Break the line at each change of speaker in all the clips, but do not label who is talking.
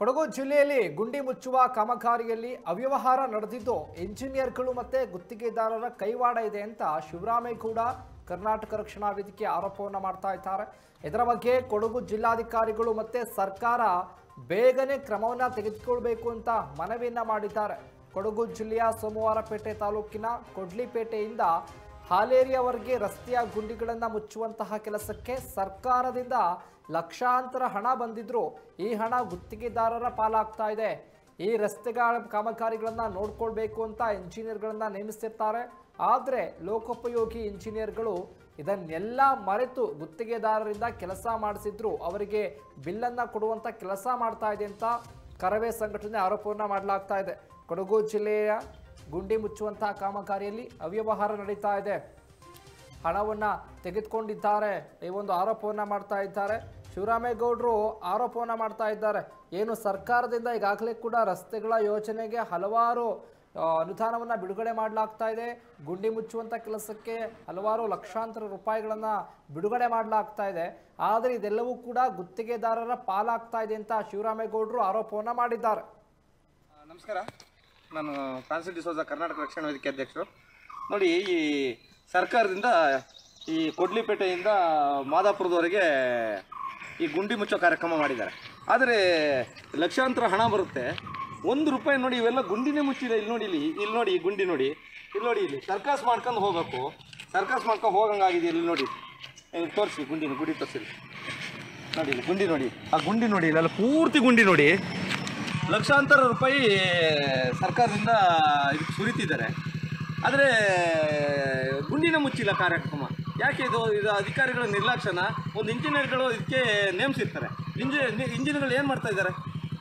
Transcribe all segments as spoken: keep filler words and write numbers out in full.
ಕೊಡಗು ಜಿಲ್ಲೆಯಲ್ಲಿ ಗುಂಡಿ ಮುಚ್ಚುವ ಕಾಮಗಾರಿಯಲ್ಲಿ ಅವ್ಯವಹಾರ ನಡೆದಿದ್ದು ಇಂಜಿನಿಯರ್ಗಳು ಮತ್ತೆ ಗುತ್ತಿಗೆದಾರರ ಕೈವಾಡ ಇದೆ ಅಂತ ಶಿವರಾಮೇಗೌಡ ಕರ್ನಾಟಕ ರಕ್ಷಣಾ ವೇದಿಕೆ ಆರೋಪವನ್ನು ಮಾಡ್ತಾ ಇದ್ದಾರೆ. ಇದರ ಬಗ್ಗೆ ಕೊಡಗು ಜಿಲ್ಲಾಧಿಕಾರಿಗಳು ಮತ್ತೆ ಸರ್ಕಾರ ಬೇಗನೆ ಕ್ರಮವನ್ನು ತೆಗೆದುಕೊಳ್ಳಬೇಕು ಅಂತ ಮನವಿಯನ್ನ ಮಾಡಿದ್ದಾರೆ. ಕೊಡಗು ಜಿಲ್ಲೆಯ ಸೋಮವಾರಪೇಟೆ ತಾಲೂಕಿನ ಕೊಡ್ಲಿಪೇಟೆಯಿಂದ ಹಾಲೇರಿಯವರೆಗೆ ರಸ್ತೆಯ ಗುಂಡಿಗಳನ್ನು ಮುಚ್ಚುವಂತಹ ಕೆಲಸಕ್ಕೆ ಸರ್ಕಾರದಿಂದ ಲಕ್ಷಾಂತರ ಹಣ ಬಂದಿದ್ರು ಈ ಹಣ ಗುತ್ತಿಗೆದಾರರ ಪಾಲಾಗ್ತಾ ಇದೆ. ಈ ರಸ್ತೆಗಳ ಕಾಮಗಾರಿಗಳನ್ನು ನೋಡ್ಕೊಳ್ಬೇಕು ಅಂತ ಇಂಜಿನಿಯರ್ಗಳನ್ನ ನೇಮಿಸಿರ್ತಾರೆ. ಆದರೆ ಲೋಕೋಪಯೋಗಿ ಇಂಜಿನಿಯರ್ಗಳು ಇದನ್ನೆಲ್ಲ ಮರೆತು ಗುತ್ತಿಗೆದಾರರಿಂದ ಕೆಲಸ ಮಾಡಿಸಿದ್ರು ಅವರಿಗೆ ಬಿಲ್ಲನ್ನು ಕೊಡುವಂಥ ಕೆಲಸ ಮಾಡ್ತಾ ಇದೆ ಅಂತ ಕರವೇ ಸಂಘಟನೆ ಆರೋಪವನ್ನು ಮಾಡಲಾಗ್ತಾ ಇದೆ. ಕೊಡಗು ಜಿಲ್ಲೆಯ ಗುಂಡಿ ಮುಚ್ಚುವಂತಹ ಕಾಮಗಾರಿಯಲ್ಲಿ ಅವ್ಯವಹಾರ ನಡೀತಾ ಇದೆ, ಹಣವನ್ನು ತೆಗೆದುಕೊಂಡಿದ್ದಾರೆ, ಈ ಒಂದು ಆರೋಪವನ್ನು ಮಾಡ್ತಾ ಇದ್ದಾರೆ. ಶಿವರಾಮೇಗೌಡರು ಆರೋಪವನ್ನು ಮಾಡ್ತಾ ಇದ್ದಾರೆ. ಏನು ಸರ್ಕಾರದಿಂದ ಈಗಾಗಲೇ ಕೂಡ ರಸ್ತೆಗಳ ಯೋಜನೆಗೆ ಹಲವಾರು ಅನುದಾನವನ್ನು ಬಿಡುಗಡೆ ಮಾಡಲಾಗ್ತಾ ಇದೆ. ಗುಂಡಿ ಮುಚ್ಚುವಂಥ ಕೆಲಸಕ್ಕೆ ಹಲವಾರು ಲಕ್ಷಾಂತರ ರೂಪಾಯಿಗಳನ್ನು ಬಿಡುಗಡೆ ಮಾಡಲಾಗ್ತಾ ಇದೆ. ಆದರೆ ಇದೆಲ್ಲವೂ ಕೂಡ ಗುತ್ತಿಗೆದಾರರ ಪಾಲಾಗ್ತಾ ಇದೆ ಅಂತ ಶಿವರಾಮೇಗೌಡರು ಆರೋಪವನ್ನು ಮಾಡಿದ್ದಾರೆ.
ನಮಸ್ಕಾರ, ನಾನು ಫ್ರಾನ್ಸಿಸ್ ಡಿಸೋಜಾ ಕರ್ನಾಟಕ ರಕ್ಷಣಾ ವೇದಿಕೆ ಅಧ್ಯಕ್ಷರು. ನೋಡಿ, ಈ ಸರ್ಕಾರದಿಂದ ಈ ಕೊಡ್ಲಿಪೇಟೆಯಿಂದ ಮಾದಾಪುರದವರೆಗೆ ಈ ಗುಂಡಿ ಮುಚ್ಚೋ ಕಾರ್ಯಕ್ರಮ ಮಾಡಿದ್ದಾರೆ. ಆದರೆ ಲಕ್ಷಾಂತರ ಹಣ ಬರುತ್ತೆ, ಒಂದು ರೂಪಾಯಿ ನೋಡಿ ಇವೆಲ್ಲ ಗುಂಡಿನೇ ಮುಚ್ಚಿದೆ. ಇಲ್ಲಿ ನೋಡಿ, ಇಲ್ಲಿ ಇಲ್ಲಿ ನೋಡಿ, ಈ ಗುಂಡಿ ನೋಡಿ, ಇಲ್ಲಿ ನೋಡಿ, ಇಲ್ಲಿ ಸರ್ಕಸ್ ಮಾಡ್ಕೊಂಡು ಹೋಗಬೇಕು, ಸರ್ಕಸ್ ಮಾಡ್ಕೊಂಡು ಹೋಗಂಗಾಗಿದೆ. ಇಲ್ಲಿ ನೋಡಿ, ತೋರಿಸಿ ಗುಂಡಿನ ಗುಡಿ ತೋರಿಸಿ ನೋಡಿ, ಇಲ್ಲಿ ಗುಂಡಿ ನೋಡಿ, ಆ ಗುಂಡಿ ನೋಡಿ, ಇಲ್ಲೆಲ್ಲ ಪೂರ್ತಿ ಗುಂಡಿ ನೋಡಿ. ಲಕ್ಷಾಂತರ ರೂಪಾಯಿ ಸರ್ಕಾರದಿಂದ ಇದಕ್ಕೆ ಸುರಿತಿದ್ದಾರೆ, ಆದರೆ ಗುಂಡಿನ ಮುಚ್ಚಿಲ್ಲ ಕಾರ್ಯಕ್ರಮ. ಯಾಕೆ ಇದು ಇದು ಅಧಿಕಾರಿಗಳ ನಿರ್ಲಕ್ಷ್ಯನ. ಒಂದು ಇಂಜಿನಿಯರ್ಗಳು ಇದಕ್ಕೆ ನೇಮಿಸಿರ್ತಾರೆ. ಇಂಜಿ ಇಂಜಿನಿಯರ್ಗಳು ಏನು ಮಾಡ್ತಾ ಇದ್ದಾರೆ?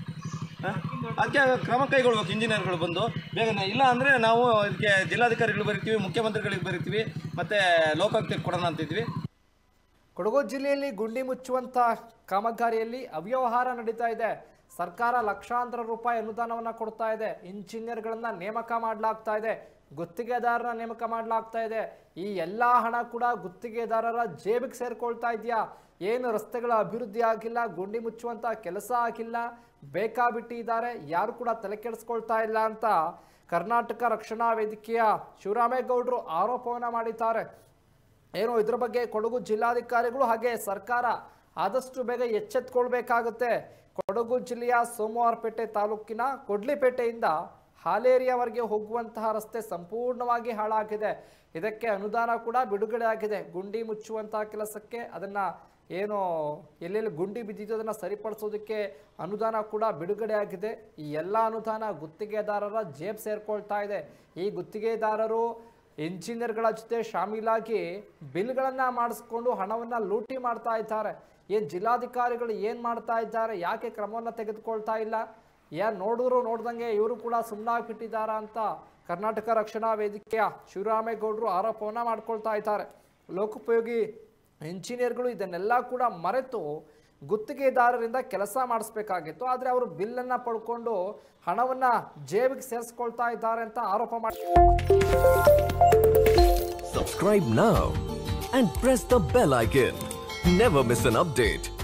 ಅದಕ್ಕೆ ಕ್ರಮ ಕೈಗೊಳ್ಬೇಕು ಇಂಜಿನಿಯರ್ಗಳು ಬಂದು ಬೇಗನೆ. ಇಲ್ಲ ಅಂದರೆ ನಾವು ಇದಕ್ಕೆ ಜಿಲ್ಲಾಧಿಕಾರಿಗಳು ಬರೀತೀವಿ, ಮುಖ್ಯಮಂತ್ರಿಗಳಿಗೆ ಬರೀತೀವಿ, ಮತ್ತು ಲೋಕಾಯುಕ್ತಕ್ಕೆ ಕೊಡೋಣ ಅಂತಿದ್ವಿ.
ಕೊಡಗು ಜಿಲ್ಲೆಯಲ್ಲಿ ಗುಂಡಿ ಮುಚ್ಚುವಂಥ ಕಾಮಗಾರಿಯಲ್ಲಿ ಅವ್ಯವಹಾರ ನಡೀತಾ ಇದೆ. ಸರ್ಕಾರ ಲಕ್ಷಾಂತರ ರೂಪಾಯಿ ಅನುದಾನವನ್ನು ಕೊಡ್ತಾ ಇದೆ, ಇಂಜಿನಿಯರ್ಗಳನ್ನ ನೇಮಕ ಮಾಡಲಾಗ್ತಾ ಇದೆ, ಗುತ್ತಿಗೆದಾರರ ನೇಮಕ ಮಾಡಲಾಗ್ತಾ ಇದೆ. ಈ ಎಲ್ಲ ಹಣ ಕೂಡ ಗುತ್ತಿಗೆದಾರರ ಜೇಬಿಗೆ ಸೇರ್ಕೊಳ್ತಾ ಇದೆಯಾ? ಏನು ರಸ್ತೆಗಳ ಅಭಿವೃದ್ಧಿ ಆಗಿಲ್ಲ, ಗುಂಡಿ ಮುಚ್ಚುವಂಥ ಕೆಲಸ ಆಗಿಲ್ಲ, ಬೇಕಾಬಿಟ್ಟಿದ್ದಾರೆ, ಯಾರು ಕೂಡ ತಲೆ ಕೆಡಿಸ್ಕೊಳ್ತಾ ಇಲ್ಲ ಅಂತ ಕರ್ನಾಟಕ ರಕ್ಷಣಾ ವೇದಿಕೆಯ ಶಿವರಾಮೇಗೌಡರು ಆರೋಪವನ್ನು ಮಾಡಿದ್ದಾರೆ. ಏನು ಇದ್ರ ಬಗ್ಗೆ ಕೊಡಗು ಜಿಲ್ಲಾಧಿಕಾರಿಗಳು ಹಾಗೆ ಸರ್ಕಾರ ಆದಷ್ಟು ಬೇಗ ಎಚ್ಚೆತ್ಕೊಳ್ಬೇಕಾಗುತ್ತೆ. ಕೊಡಗು ಜಿಲ್ಲೆಯ ಸೋಮವಾರಪೇಟೆ ತಾಲೂಕಿನ ಕೊಡ್ಲಿಪೇಟೆಯಿಂದ ಹಾಲೇರಿಯವರೆಗೆ ಹೋಗುವಂತಹ ರಸ್ತೆ ಸಂಪೂರ್ಣವಾಗಿ ಹಾಳಾಗಿದೆ. ಇದಕ್ಕೆ ಅನುದಾನ ಕೂಡ ಬಿಡುಗಡೆ ಆಗಿದೆ. ಗುಂಡಿ ಮುಚ್ಚುವಂತಹ ಕೆಲಸಕ್ಕೆ ಅದನ್ನು ಏನು ಎಲ್ಲೆಲ್ಲಿ ಗುಂಡಿ ಬಿದ್ದಿದ್ದು ಅದನ್ನು ಸರಿಪಡಿಸೋದಕ್ಕೆ ಅನುದಾನ ಕೂಡ ಬಿಡುಗಡೆ ಆಗಿದೆ. ಈ ಎಲ್ಲ ಅನುದಾನ ಗುತ್ತಿಗೆದಾರರ ಜೇಬ್ ಸೇರ್ಕೊಳ್ತಾ ಇದೆ. ಈ ಗುತ್ತಿಗೆದಾರರು ಇಂಜಿನಿಯರ್ಗಳ ಜೊತೆ ಶಾಮೀಲಾಗಿ ಬಿಲ್ಗಳನ್ನು ಮಾಡಿಸ್ಕೊಂಡು ಹಣವನ್ನು ಲೂಟಿ ಮಾಡ್ತಾ ಇದ್ದಾರೆ. ಏನು ಜಿಲ್ಲಾಧಿಕಾರಿಗಳು ಏನು ಮಾಡ್ತಾ ಇದ್ದಾರೆ? ಯಾಕೆ ಕ್ರಮವನ್ನು ತೆಗೆದುಕೊಳ್ತಾ ಇಲ್ಲ? ಯಾರು ನೋಡಿದ್ರು ನೋಡ್ದಂಗೆ ಇವರು ಕೂಡ ಸುಮ್ಮನಾಗ್ಬಿಟ್ಟಿದ್ದಾರಾ ಅಂತ ಕರ್ನಾಟಕ ರಕ್ಷಣಾ ವೇದಿಕೆಯ ಶಿವರಾಮೇಗೌಡರು ಆರೋಪವನ್ನು ಮಾಡ್ಕೊಳ್ತಾ ಇದ್ದಾರೆ. ಲೋಕೋಪಯೋಗಿ ಇಂಜಿನಿಯರ್ಗಳು ಇದನ್ನೆಲ್ಲ ಕೂಡ ಮರೆತು ಗುತ್ತಿಗೆದಾರರಿಂದ ಕೆಲಸ ಮಾಡಿಸ್ಬೇಕಾಗಿತ್ತು, ಆದರೆ ಅವರು ಬಿಲ್ಲನ್ನು ಪಡ್ಕೊಂಡು ಹಣವನ್ನು ಜೇಬಿಗೆ ಸೇರಿಸ್ಕೊಳ್ತಾ ಇದ್ದಾರೆ ಅಂತ ಆರೋಪ ಮಾಡಿ.
Subscribe now and press the bell icon. Never miss an update.